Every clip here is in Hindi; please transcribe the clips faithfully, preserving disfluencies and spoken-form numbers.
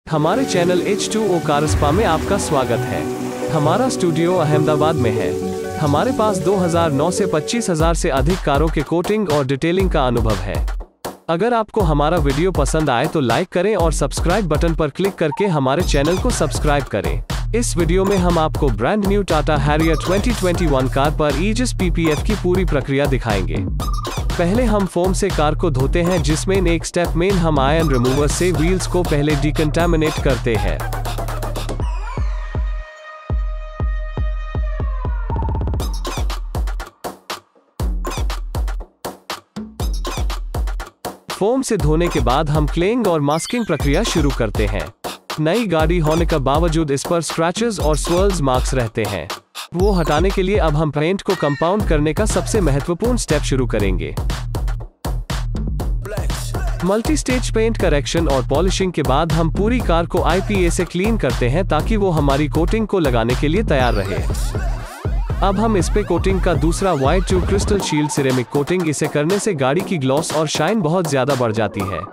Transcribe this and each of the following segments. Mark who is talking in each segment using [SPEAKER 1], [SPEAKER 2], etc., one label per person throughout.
[SPEAKER 1] हमारे channel H two O car spa में आपका स्वागत है। हमारा स्टूडियो अहमदाबाद में है। हमारे पास दो हज़ार नौ से पच्चीस हज़ार से अधिक कारों के कोटिंग और डिटेलिंग का अनुभव है। अगर आपको हमारा वीडियो पसंद आए तो लाइक करें और सब्सक्राइब बटन पर क्लिक करके हमारे चैनल को सब्सक्राइब करें। इस वीडियो में हम आपको brand new Tata Harrier twenty twenty one car पर ईजिस पीपीएफ की पूरी प्रक्रिया दिखाएंगे। पहले हम फोम से कार को धोते हैं, जिसमें एक स्टेप में हम आयरन रिमूवर से व्हील्स को पहले डिकंटामिनेट करते हैं। फोम से धोने के बाद हम क्लेइंग और मास्किंग प्रक्रिया शुरू करते हैं। नई गाड़ी होने का बावजूद इस पर स्क्रैचेस और स्वर्ल्स मार्क्स रहते हैं। वो हटाने के लिए अब हम पेंट को कंपाउंड करने का सबसे महत्वपूर्ण स्टेप शुरू करेंगे। मल्टी स्टेज पेंट करेक्शन और पॉलिशिंग के बाद हम पूरी कार को आईपीए से क्लीन करते हैं, ताकि वो हमारी कोटिंग को लगाने के लिए तैयार रहे। अब हम इस पे कोटिंग का दूसरा white two crystal shield ceramic coating, इसे करने से गाड़ी की ग्लॉस और शाइन बहुत ज्यादा बढ़ जाती है।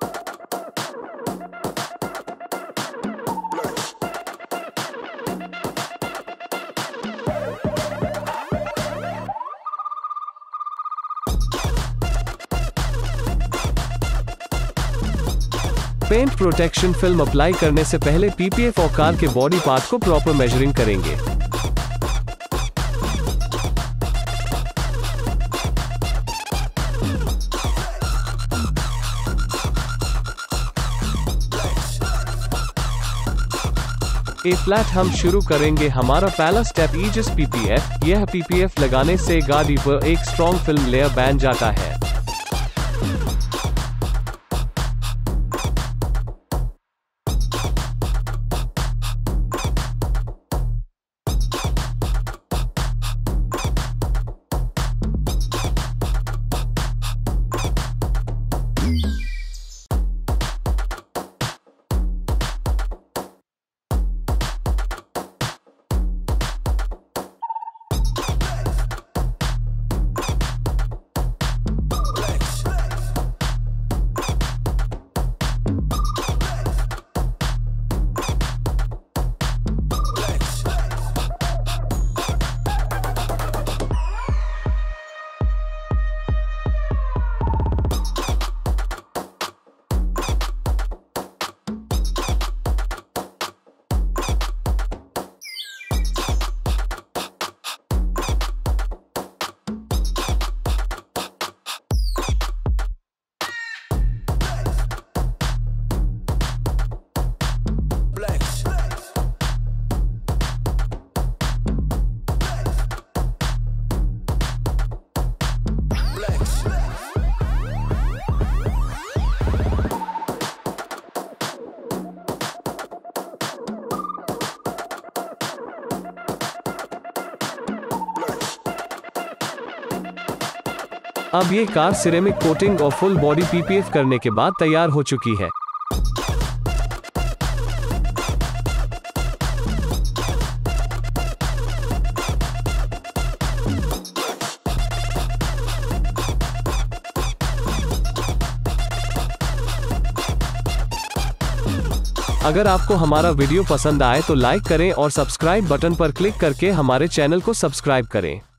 [SPEAKER 1] पेंट प्रोटेक्शन फिल्म अप्लाई करने से पहले पीपीएफ और कार के बॉडी पार्ट को प्रॉपर मेजरिंग करेंगे। ए फ्लैट हम शुरू करेंगे हमारा पहला स्टेप ईजिस पीपीएफ। यह पीपीएफ लगाने से गाड़ी पर एक स्ट्रॉन्ग फिल्म लेयर बन जाता है। अब ये कार सिरेमिक कोटिंग और फुल बॉडी पीपीएफ करने के बाद तैयार हो चुकी है। अगर आपको हमारा वीडियो पसंद आए तो लाइक करें और सब्सक्राइब बटन पर क्लिक करके हमारे चैनल को सब्सक्राइब करें।